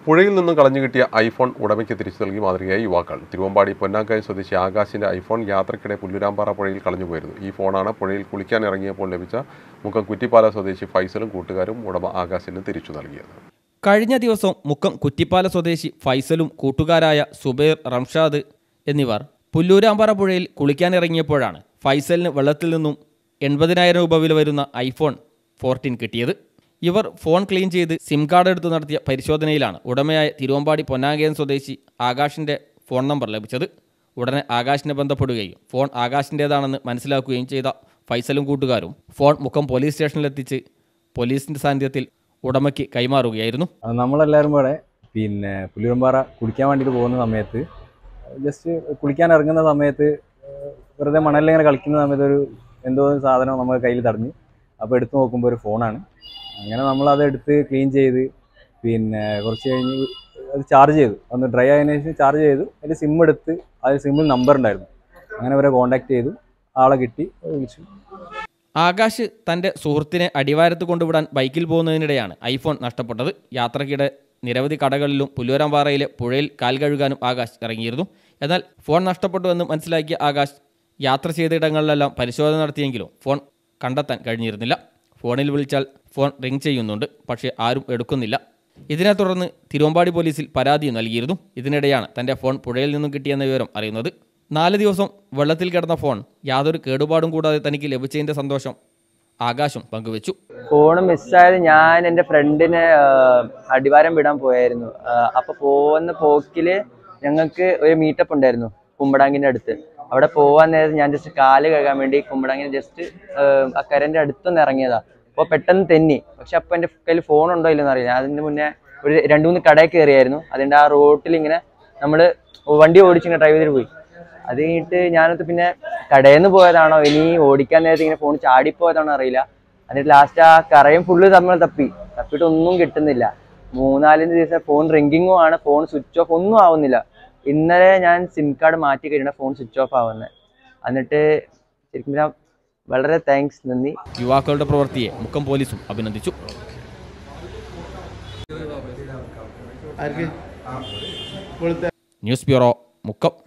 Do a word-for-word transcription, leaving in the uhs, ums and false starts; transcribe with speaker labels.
Speaker 1: പുഴയിൽ നിന്നും കളഞ്ഞു കിട്ടിയ ഐഫോൺ ഉടമയ്ക്ക് തിരിച്ചു നൽകി മാതൃകയായ യുവാക്കൾ. തിരുവമ്പാടി പൊന്നാങ്കായം സ്വദേശി ആകാശിന്റെ ഐഫോൺ യാത്രക്കിടെ പുല്ലൂരാമ്പാറ പുഴയിൽ കളഞ്ഞുപോയിരുന്നു. ഈ ഫോണാണ് പുഴയിൽ കുളിക്കാൻ ഇറങ്ങിയപ്പോൾ ലഭിച്ച മുക്കം കുറ്റിപ്പാല സ്വദേശി ഫൈസലും കൂട്ടുകാരും ഉടമ ആകാശിന് തിരിച്ചു നൽകിയത്.
Speaker 2: കഴിഞ്ഞ ദിവസം മുക്കം കുറ്റിപ്പാല സ്വദേശി ഫൈസലും കൂട്ടുകാരായ സുബൈർ, റംഷാദ് എന്നിവർ പുല്ലൂരാമ്പാറ പുഴയിൽ കുളിക്കാനിറങ്ങിയപ്പോഴാണ് ഫൈസലിന് വെള്ളത്തിൽ നിന്നും എൺപതിനായിരം രൂപ വില വരുന്ന ഐഫോൺ ഫോർട്ടീൻ കിട്ടിയത്. ഇവർ ഫോൺ ക്ലീൻ ചെയ്ത് സിം കാർഡ് എടുത്ത് നടത്തിയ പരിശോധനയിലാണ് ഉടമയായ തിരുവമ്പാടി പൊന്നാങ്കയം സ്വദേശി ആകാശിൻ്റെ ഫോൺ നമ്പർ ലഭിച്ചത്. ഉടനെ ആകാശിനെ ബന്ധപ്പെടുകയും ഫോൺ ആകാശിൻ്റേതാണെന്ന് മനസ്സിലാക്കുകയും ചെയ്ത ഫൈസലും കൂട്ടുകാരും ഫോൺ മുക്കം പോലീസ് സ്റ്റേഷനിലെത്തിച്ച് പോലീസിൻ്റെ സാന്നിധ്യത്തിൽ ഉടമയ്ക്ക് കൈമാറുകയായിരുന്നു.
Speaker 3: നമ്മളെല്ലാവരും കൂടെ പിന്നെ പുല്ലൂരാമ്പാറ കുളിക്കാൻ വേണ്ടിയിട്ട് പോകുന്ന സമയത്ത് ജസ്റ്റ് കുളിക്കാൻ ഇറങ്ങുന്ന സമയത്ത് വെറുതെ മണലിലിങ്ങനെ കളിക്കുന്ന സമയത്ത് ഒരു എന്തോ സാധനം നമ്മുടെ കയ്യിൽ തടഞ്ഞു. അപ്പോൾ എടുത്തു നോക്കുമ്പോൾ ഒരു ഫോണാണ്. അങ്ങനെ നമ്മളത് എടുത്ത് ക്ലീൻ ചെയ്ത് പിന്നെ കുറച്ച് കഴിഞ്ഞ് അത് ചാർജ് ചെയ്തു. ഒന്ന് ഡ്രൈ ആയതിനു ശേഷം ചാർജ് ചെയ്തു. അതിൽ സിം എടുത്ത് അതിൽ സിമ്മിൽ നമ്പർ ഉണ്ടായിരുന്നു. അങ്ങനെ അവരെ കോൺടാക്ട് ചെയ്തു, ആളെ കിട്ടി, വിളിച്ചു.
Speaker 2: ആകാശ് തൻ്റെ സുഹൃത്തിനെ അടിവാരത്ത് കൊണ്ടുവിടാൻ ബൈക്കിൽ പോകുന്നതിനിടെയാണ് ഐഫോൺ നഷ്ടപ്പെട്ടത്. യാത്രക്കിടെ നിരവധി കടകളിലും പുല്ലൂരാമ്പാറയിലെ പുഴയിൽ കാൽ കഴുകാനും ആകാശ് ഇറങ്ങിയിരുന്നു. എന്നാൽ ഫോൺ നഷ്ടപ്പെട്ടുവെന്ന് മനസ്സിലാക്കിയ ആകാശ് യാത്ര ചെയ്ത ഇടങ്ങളിലെല്ലാം പരിശോധന നടത്തിയെങ്കിലും ഫോൺ കണ്ടെത്താൻ കഴിഞ്ഞിരുന്നില്ല. ഫോണിൽ വിളിച്ചാൽ ഫോൺ റിംഗ് ചെയ്യുന്നുണ്ട്, പക്ഷേ ആരും എടുക്കുന്നില്ല. ഇതിനെ തുടർന്ന് തിരുവമ്പാടി പോലീസിൽ പരാതിയും നൽകിയിരുന്നു. ഇതിനിടെയാണ് തൻ്റെ ഫോൺ പുഴയിൽ നിന്നും കിട്ടിയെന്ന വിവരം അറിയുന്നത്. നാല് ദിവസം വെള്ളത്തിൽ കിടന്ന ഫോൺ യാതൊരു കേടുപാടും കൂടാതെ തനിക്ക് ലഭിച്ചതിൻ്റെ സന്തോഷം ആകാശും പങ്കുവെച്ചു.
Speaker 4: ഫോൺ മിസ്സായത് ഞാൻ എൻ്റെ ഫ്രണ്ടിനെ അടിവാരം വിടാൻ പോയായിരുന്നു. അപ്പോൾ പോകുന്ന പോക്കിൽ ഞങ്ങൾക്ക് ഒരു മീറ്റപ്പ് ഉണ്ടായിരുന്നു കുമ്പടാങ്കിൻ്റെ അടുത്ത്. അവിടെ പോകാൻ നേരത്ത് ഞാൻ ജസ്റ്റ് കാല് കഴുകാൻ വേണ്ടി കുമ്പടാങ്കിന് ജസ്റ്റ് അക്കരൻ്റെ അടുത്തൊന്ന് ഇറങ്ങിയതാണ്. അപ്പോൾ പെട്ടെന്ന് തെന്നി. പക്ഷെ അപ്പോൾ എൻ്റെ കയ്യിൽ ഫോൺ ഉണ്ടോ ഇല്ലെന്ന് അറിയില്ല. അതിൻ്റെ മുന്നേ ഒരു രണ്ട് മൂന്ന് കടയിൽ കയറിയായിരുന്നു. അതിൻ്റെ ആ റോട്ടിൽ ഇങ്ങനെ നമ്മൾ വണ്ടി ഓടിച്ചിങ്ങനെ ഡ്രൈവ് ചെയ്തിട്ട് പോയി. അത് കഴിഞ്ഞിട്ട് ഞാനത് പിന്നെ കടയിൽ നിന്ന് പോയതാണോ ഇനി ഓടിക്കാൻ നേരത്തെ ഇങ്ങനെ ഫോൺ ചാടിപ്പോയതാണോ അറിയില്ല. എന്നിട്ട് ലാസ്റ്റ് ആ കറയും ഫുള്ള് നമ്മൾ തപ്പി തപ്പിയിട്ട് ഒന്നും കിട്ടുന്നില്ല. മൂന്നാലഞ്ച് ദിവസം ഫോൺ റിംഗിങ്ങും ആണ്, ഫോൺ സ്വിച്ച് ഓഫ് ഒന്നും ആവുന്നില്ല. ഇന്നലെ ഞാൻ സിം കാർഡ് മാറ്റി കഴിഞ്ഞാൽ ഫോൺ സ്വിച്ച് ഓഫ് ആവുന്നത്. എന്നിട്ട് ശരിക്കും ഞാൻ വളരെ താങ്ക്സ്, നന്ദി.
Speaker 2: യുവാക്കളുടെ പ്രവൃത്തിയെ മുക്കം പോലീസും അഭിനന്ദിച്ചു. News bureau, Mukkam.